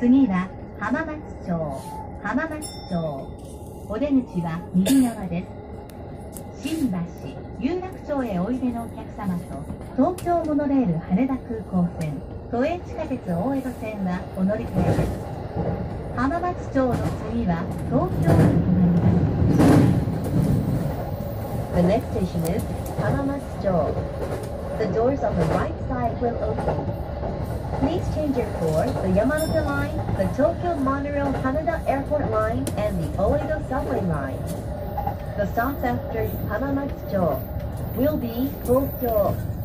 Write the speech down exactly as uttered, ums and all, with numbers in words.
次は浜松町、浜松町。お出口は右側です。新橋、有楽町へおいでのお客様と、東京モノレール羽田空港線、都営地下鉄大江戸線はお乗り換えです。浜松町の次は東京に停まります。 The next station is Hamamatsucho. The doors on the right side will open. Please change your for the Yamanote Line, the Tokyo Monorail Haneda Airport Line, and the Oedo Subway Line. The stops after Hamamatsucho will be Tokyo,